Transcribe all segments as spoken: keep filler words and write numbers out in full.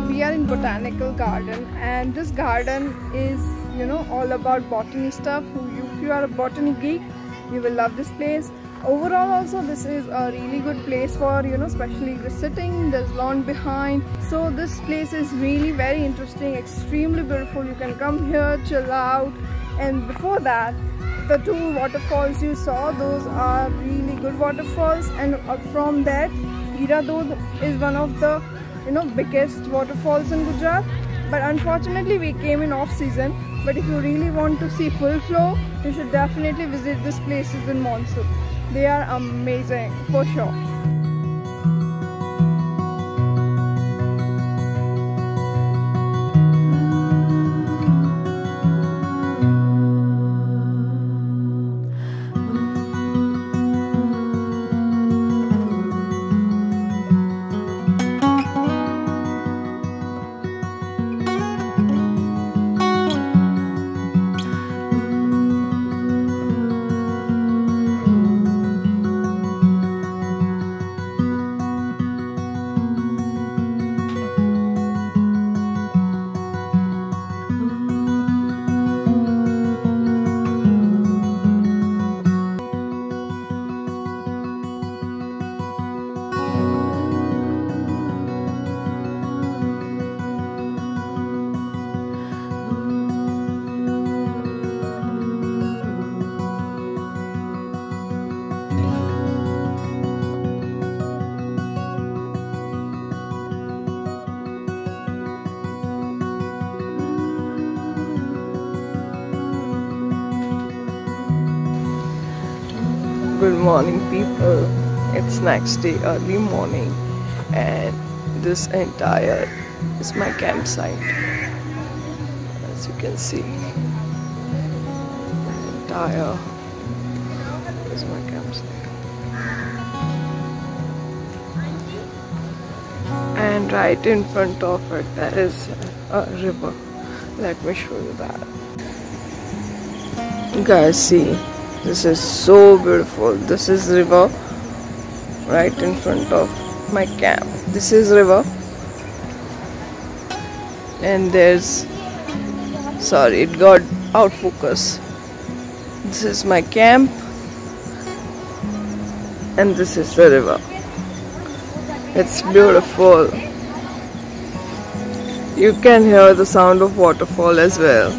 we are in botanical garden, and this garden is, you know, all about botany stuff. If you are a botany geek, you will love this place. Overall also this is a really good place for, you know, especially the sitting. There's lawn behind, so this place is really very interesting, extremely beautiful. You can come here, chill out. And before that, the two waterfalls you saw, those are really good waterfalls, and from that, Giradhodh is one of the, you know, biggest waterfalls in Gujarat. But unfortunately we came in off season. But if you really want to see full flow, you should definitely visit these places in monsoon. They are amazing for sure. Good morning people, it's next day early morning, and this entire is my campsite. As you can see, the entire is my campsite, and right in front of it there is a river. Let me show you that. Guys, see, this is so beautiful. This is river right in front of my camp. This is river, and there's, sorry, it got out focus. This is my camp, and this is the river. It's beautiful. You can hear the sound of waterfall as well.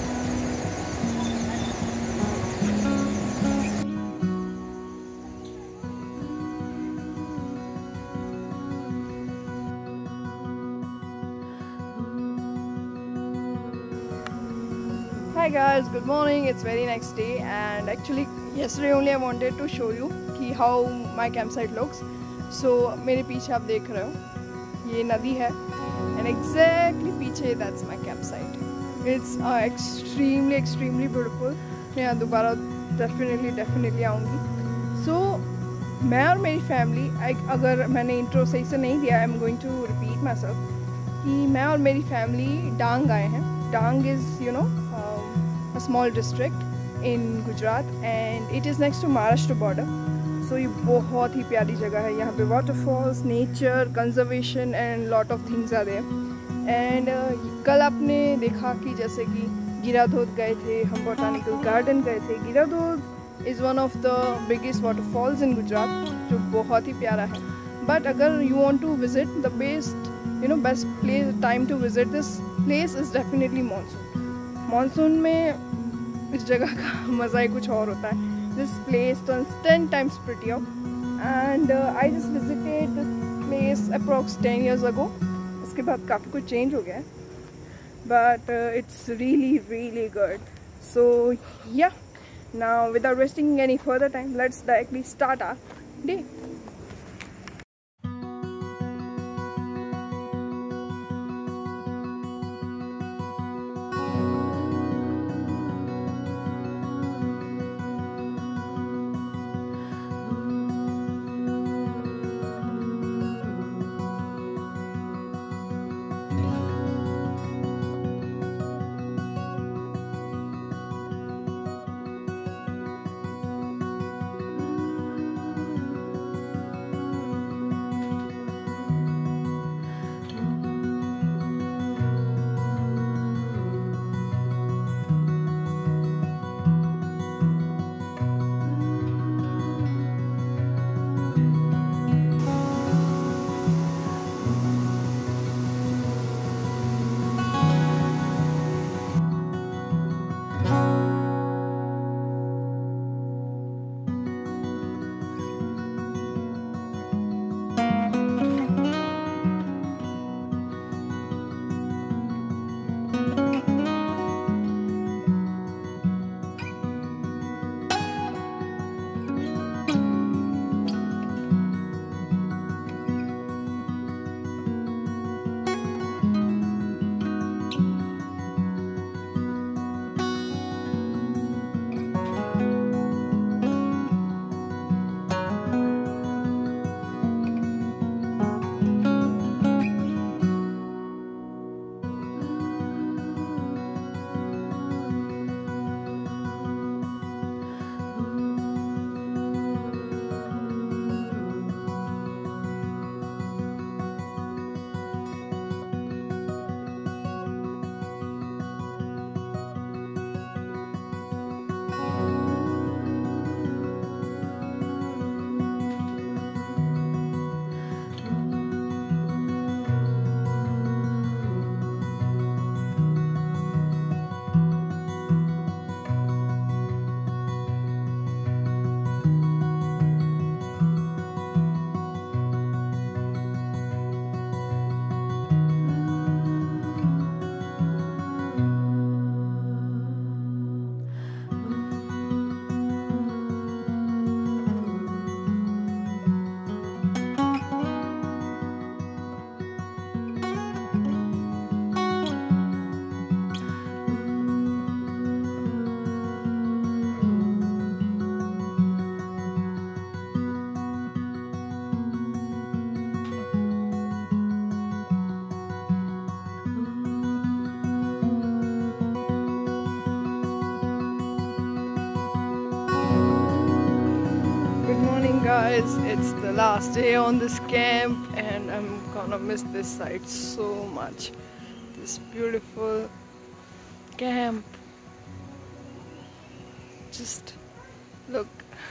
Hi guys, good morning. It's very next day, and actually yesterday only I wanted to show you कि how my campsite looks. So मेरे पीछे आप देख रहे हो ये नदी है, and exactly पीछे that's my campsite. It's uh, extremely extremely beautiful. मैं यहाँ दोबारा definitely definitely आऊँगी. So मैं और मेरी family, अगर मैंने intro सही से नहीं दिया, I'm going to repeat myself कि मैं और मेरी family डांग आए हैं. डांग is, you know, a small district in Gujarat, and it is next to Maharashtra border. So ये बहुत ही प्यारी जगह है. यहाँ पे waterfalls, nature, conservation and lot of things are there. And uh, कल आपने देखा कि जैसे कि गिराधोध गए थे, हम botanical garden गए थे. गिराधोध is one of the biggest waterfalls in Gujarat, जो बहुत ही प्यारा है. But अगर you want to visit, the best, you know, best place time to visit this place is definitely monsoon. Monsoon में इस जगह का मज़ा ही कुछ और होता है. This place turns ten times prettier, and uh, I just visited this place approx ten years ago. उसके बाद काफ़ी कुछ change हो गया है, but uh, it's really really good. So yeah, now without wasting any further time, let's directly start our day. evening, guys. It's the last day on this camp and I'm gonna miss this site so much. This beautiful camp. Just look.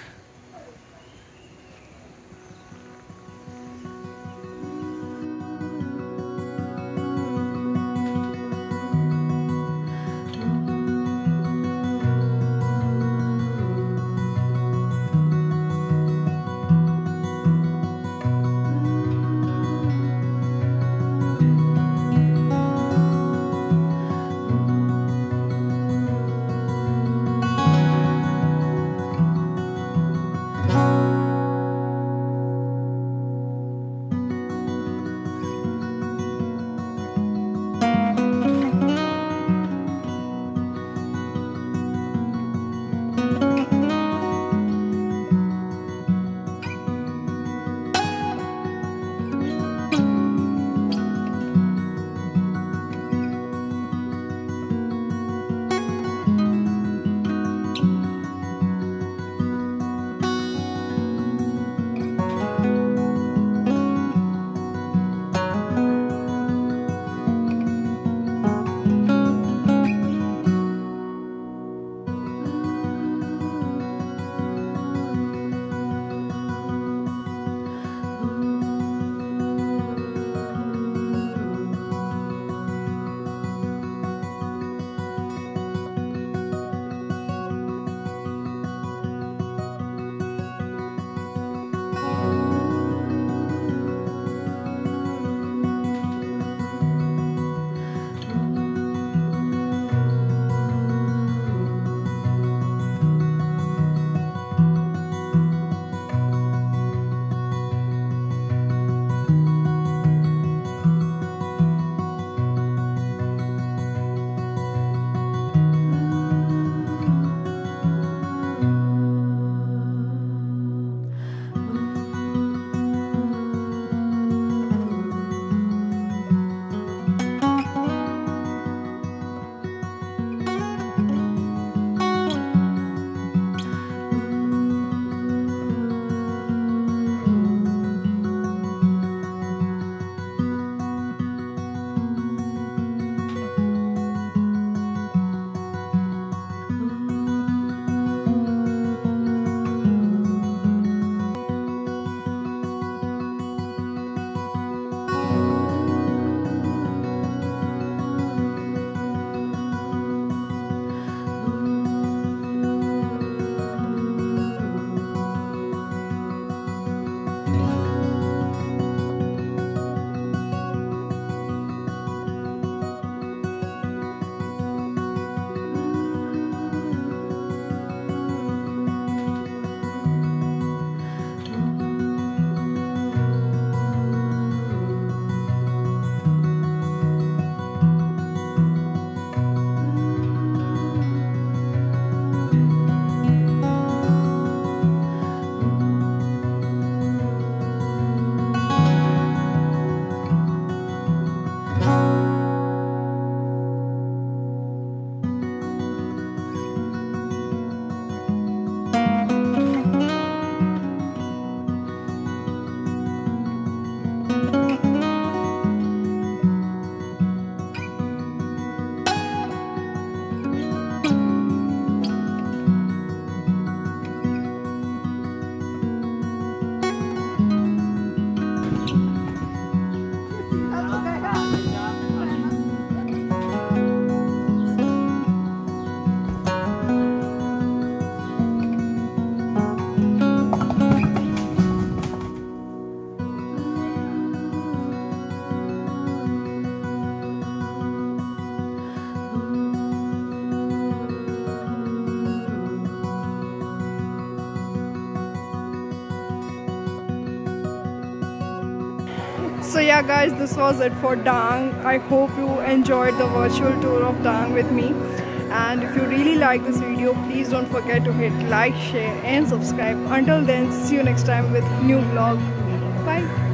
So yeah guys, this was it for Dang. I hope you enjoyed the virtual tour of Dang with me. And if you really like this video, please don't forget to hit like, share and subscribe. Until then, see you next time with new vlog. Bye.